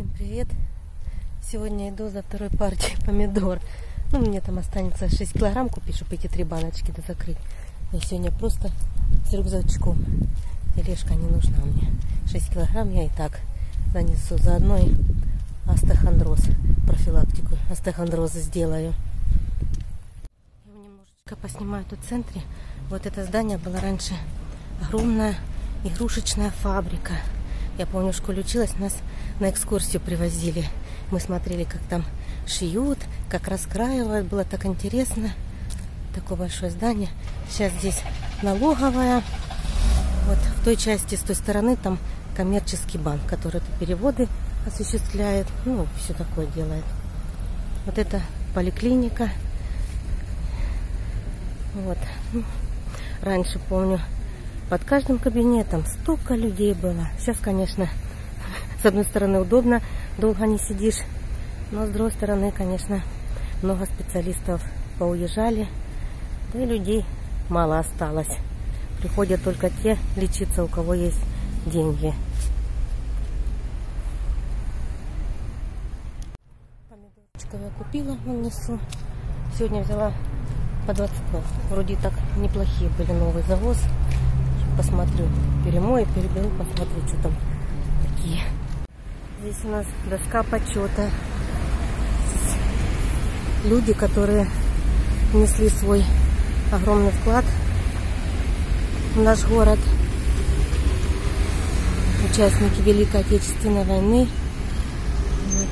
Всем привет! Сегодня иду за второй партией помидор. Ну, мне там останется 6 килограмм купить, чтобы эти 3 баночки закрыть. Я сегодня просто с рюкзачком. Тележка не нужна мне. 6 килограмм я и так занесу. Заодно и остеохондроз, профилактику остеохондроза сделаю. Я немножечко поснимаю тут в центре. Вот это здание было раньше огромная игрушечная фабрика. Я помню, в школе училась, нас на экскурсию привозили. Мы смотрели, как там шьют, как раскраивают. Было так интересно. Такое большое здание. Сейчас здесь налоговая. Вот в той части, с той стороны, там коммерческий банк, который тут переводы осуществляет. Ну, все такое делает. Вот это поликлиника. Вот. Раньше, помню, под каждым кабинетом столько людей было. Сейчас, конечно, с одной стороны удобно, долго не сидишь. Но с другой стороны, конечно, много специалистов поуезжали. Да и людей мало осталось. Приходят только те лечиться, у кого есть деньги. Помидорчиков я купила, несу. Сегодня взяла по 22. Вроде так неплохие были, новый завоз. Посмотрю, перемою, переберу, посмотрю, что там такие. Здесь у нас доска почета. Люди, которые внесли свой огромный вклад в наш город. Участники Великой Отечественной войны. Вот.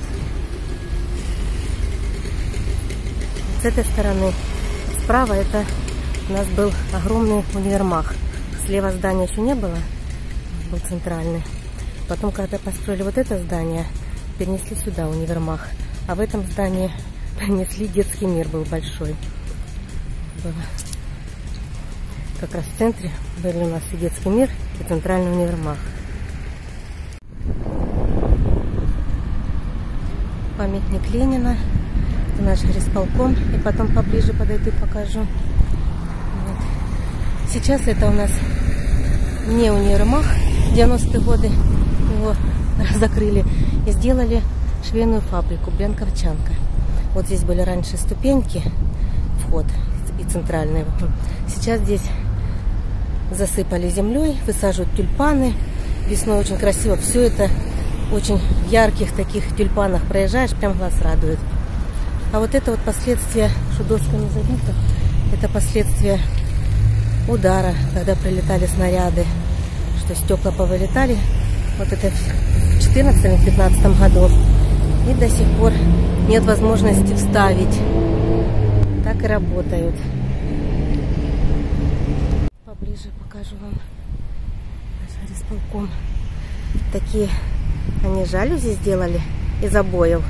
С этой стороны, справа, это у нас был огромный универмаг. Слева здания еще не было, был центральный. Потом, когда построили вот это здание, перенесли сюда универмаг. А в этом здании принесли детский мир, был большой. Было. Как раз в центре были у нас и детский мир, и центральный универмаг. Памятник Ленина. Это наш горисполком. И потом поближе подойду, покажу. Вот. Сейчас это у нас не универмаг. В 90-е годы его закрыли и сделали швейную фабрику Бленковчанка. Вот здесь были раньше ступеньки, вход и центральный. Сейчас здесь засыпали землей, высаживают тюльпаны. Весной очень красиво. Все это очень в ярких таких тюльпанах проезжаешь, прям глаз радует. А вот это вот последствия, что досками забито, это последствия удара, когда прилетали снаряды, что стекла повылетали. Вот это в 2014-2015 году. И до сих пор нет возможности вставить. Так и работают. Поближе покажу вам наш горисполком. Такие они жалюзи сделали из обоев.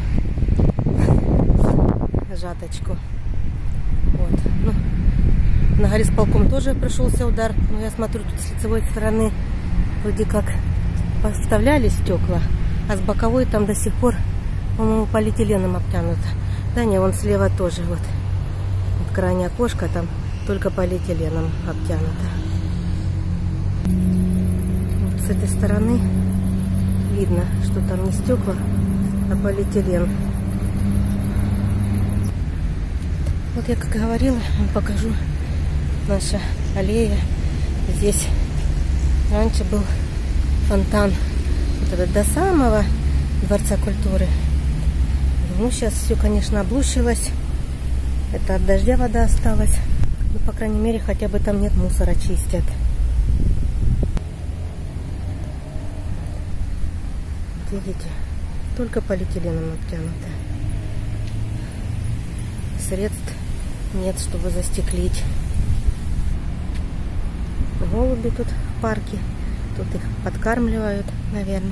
Жаточку. Вот. Ну, на горисполком тоже пришелся удар. Но я смотрю, тут с лицевой стороны вроде как поставляли стекла, а с боковой там до сих пор, по-моему, полиэтиленом обтянуто. Да не, вон слева тоже вот. Вот крайнее окошко там только полиэтиленом обтянуто. Вот с этой стороны видно, что там не стекла, а полиэтилен. Вот я, как говорила, вам покажу наша аллея. Здесь раньше был фонтан вот этот до самого Дворца культуры. Ну, сейчас все, конечно, облучилось. Это от дождя вода осталась. Ну, по крайней мере, хотя бы там нет мусора, чистят. Вот видите, только полиэтиленом обтянуто. Средств нет, чтобы застеклить. Голуби тут в парке. Тут их подкармливают, наверное.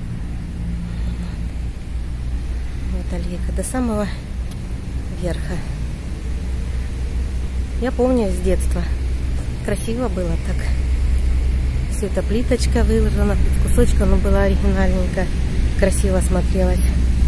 Вот аллейка до самого верха. Я помню с детства. Красиво было так. Все это плиточка выложена, кусочка, но была оригинальненько. Красиво смотрелась.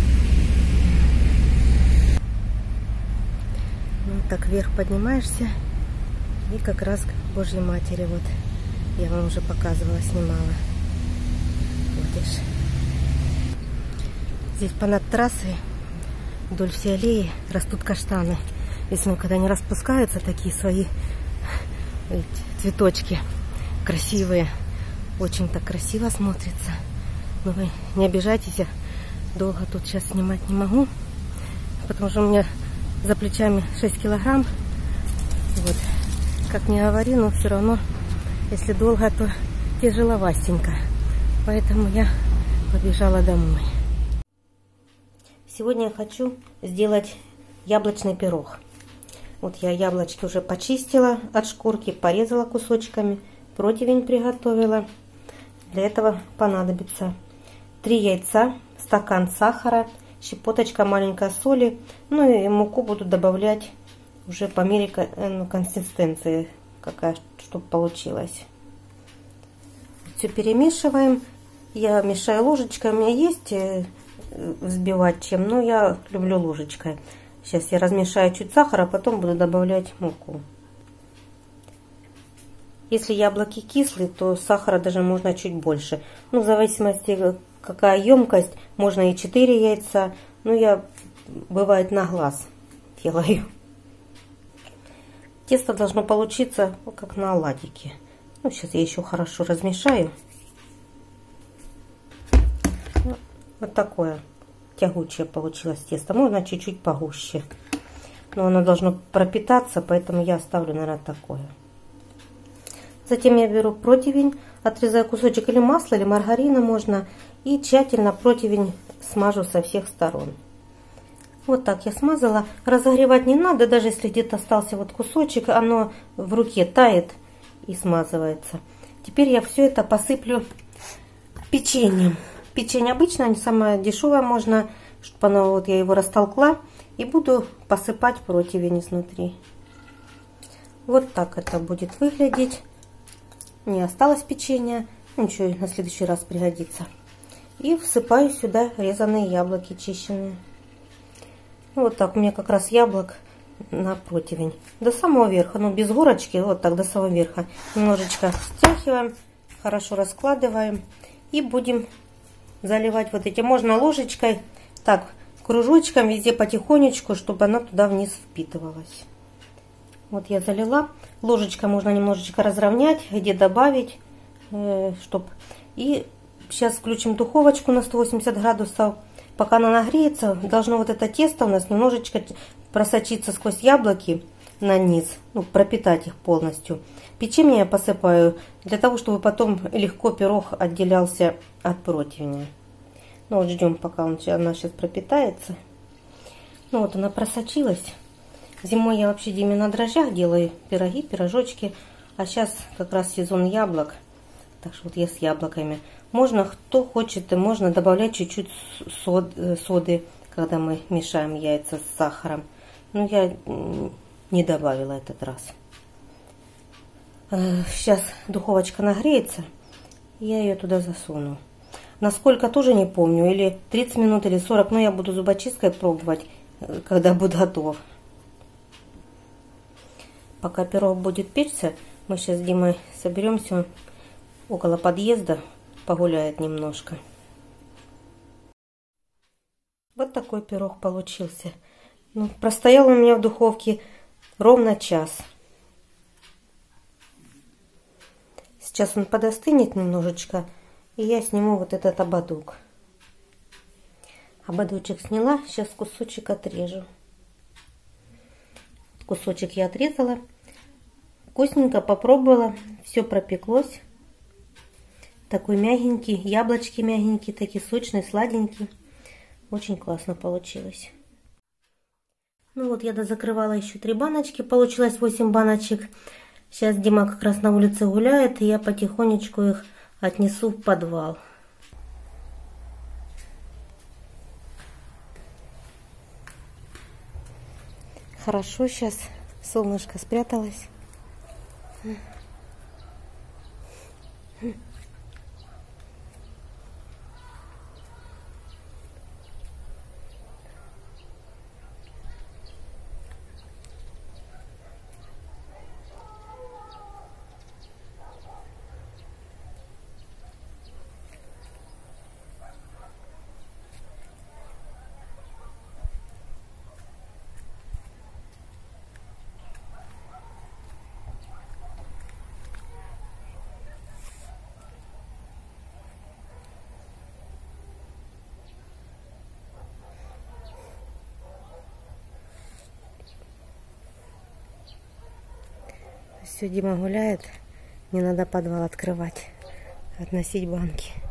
Так вверх поднимаешься, и как раз к Божьей Матери. Вот я вам уже показывала, снимала. Вот видишь. Здесь понад трассой, вдоль всей аллеи, растут каштаны. Весной, когда они распускаются, такие свои цветочки красивые. Очень так красиво смотрится. Но вы не обижайтесь, я долго тут сейчас снимать не могу, потому что у меня за плечами 6 килограмм. Вот. Как не говори, но все равно, если долго, то тяжеловастенько. Поэтому я побежала домой. Сегодня я хочу сделать яблочный пирог. Вот я яблочки уже почистила от шкурки, порезала кусочками, противень приготовила. Для этого понадобится 3 яйца, стакан сахара, щепоточка маленькая соли. Ну и муку буду добавлять уже по мере консистенции, какая, чтобы получилось. Все перемешиваем. Я мешаю ложечкой. У меня есть взбивать чем, но я люблю ложечкой. Сейчас я размешаю чуть сахара, а потом буду добавлять муку. Если яблоки кислые, то сахара даже можно чуть больше. Ну, в зависимости, какая емкость, можно и 4 яйца. Но я, бывает, на глаз делаю. Тесто должно получиться как на оладьике. Ну, сейчас я еще хорошо размешаю. Вот такое тягучее получилось тесто. Можно чуть-чуть погуще. Но оно должно пропитаться, поэтому я оставлю, наверное, такое. Затем я беру противень, отрезаю кусочек или масла, или маргарина можно. И тщательно противень смажу со всех сторон. Вот так я смазала. Разогревать не надо, даже если где-то остался вот кусочек, оно в руке тает и смазывается. Теперь я все это посыплю печеньем. Печенье обычное, самое дешевое можно, чтобы оно, вот я его растолкла, и буду посыпать противень изнутри. Вот так это будет выглядеть. Не осталось печенья, ничего, на следующий раз пригодится. И всыпаю сюда резаные яблоки чищенные. Вот так у меня как раз яблок на противень. До самого верха, ну без горочки, вот так до самого верха. Немножечко стряхиваем, хорошо раскладываем и будем заливать вот эти. Можно ложечкой, так, кружочком везде потихонечку, чтобы она туда вниз впитывалась. Вот я залила. Ложечкой можно немножечко разровнять, где добавить, чтобы... И сейчас включим духовочку на 180 градусов. Пока она нагреется, должно вот это тесто у нас немножечко просочиться сквозь яблоки на низ, ну, пропитать их полностью. Печенье я посыпаю для того, чтобы потом легко пирог отделялся от противня. Ну вот ждем, пока она сейчас пропитается. Ну вот она просочилась. Зимой я вообще Диме на дрожжах делаю пироги, пирожочки. А сейчас как раз сезон яблок. Так что вот я с яблоками. Можно, кто хочет, можно добавлять чуть-чуть соды, когда мы мешаем яйца с сахаром. Но я не добавила этот раз. Сейчас духовочка нагреется, я ее туда засуну. Насколько тоже не помню, или 30 минут, или 40, но я буду зубочисткой пробовать, когда будет готов. Пока пирог будет печься, мы сейчас с Димой соберемся около подъезда, погуляет немножко. Вот такой пирог получился. Ну, простоял у меня в духовке ровно час. Сейчас он подостынет немножечко, и я сниму вот этот ободок. Ободочек сняла, сейчас кусочек отрежу. Кусочек я отрезала. Вкусненько попробовала, все пропеклось. Такой мягенький, яблочки мягенькие, такие сочные, сладенькие. Очень классно получилось. Ну вот я дозакрывала еще 3 баночки, получилось 8 баночек. Сейчас Дима как раз на улице гуляет, и я потихонечку их отнесу в подвал. Хорошо, сейчас солнышко спряталось. Все, Дима гуляет. Не надо подвал открывать, относить банки.